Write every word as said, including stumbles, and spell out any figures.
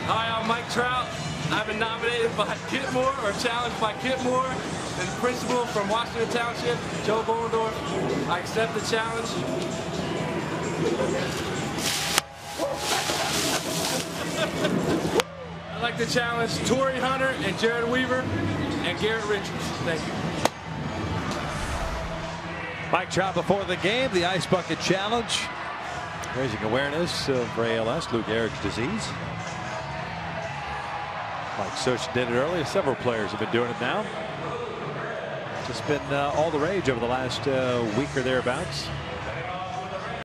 Hi, I'm Mike Trout. I've been nominated by Kit Moore, or challenged by Kit Moore, and the principal from Washington Township, Joe Bollendorf. I accept the challenge. I'd like to challenge Torii Hunter and Jered Weaver and Garrett Richards. Thank you. Mike Trout before the game, the Ice Bucket Challenge, raising awareness uh, for A L S, Lou Gehrig's disease. Mike Such did it earlier. Several players have been doing it now. Just been uh, all the rage over the last uh, week or thereabouts.